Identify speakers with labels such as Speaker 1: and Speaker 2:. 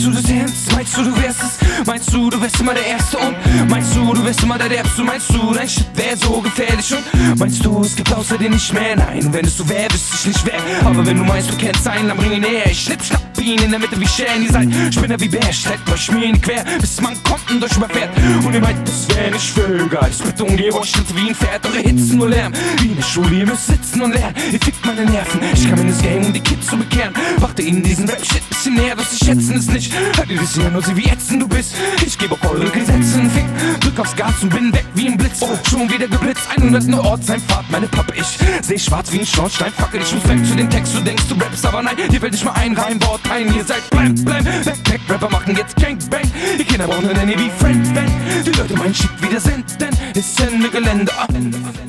Speaker 1: Meinst du das ernst? Meinst du wärst es? Meinst du wärst immer der Erste? Und meinst du wärst immer der Derbste? Meinst du dein Shit wär so gefährlich? Und meinst du es gibt außer dir nicht mehr? Nein, und wenn es so wär, wüsste ich nicht wer. Aber wenn du meinst, du kennst einen, dann bring ihn näher. Ich schnipp, schnapp ihn in der Mitte wie Shane. Ihr seid Spinner wie Bär, stellt euch mir in die Quer, bis man kommt und euch überfährt. Und ihr meint, das wär nicht Vögel. Ich bitte und ihr euch wie ein Pferd. Eure Hitzen nur Lärm, wie in der Schule, ihr müsst sitzen und lernen. Ihr fickt meine Nerven, ich kam in das Game, um die Kids zu bekehren. Brachte ihnen diesen Rap-Shit bisschen näher, doch sie schätzen es nicht. Hört ihr das hier nur sie wie ätzend du bist? Ich gebe auf eure Gesetze einen Fick, drück aufs Gas und bin weg wie ein Blitz. Oh, schon wieder geblitzt, 100 nur Ortsheimfahrt, meine Pappe. Ich seh schwarz wie ein Schornstein, fackel, ich muss weg zu dem Text. Du denkst, du rappst, aber nein, dir fällt nicht mal ein Reimwort ein. Ihr seid blam, Backpack-Rapper machen jetzt Gangbang. Die Kinder brauchen eine wie Friend, wenn die Leute mein Shit wieder sind, denn ist Ende Gelände.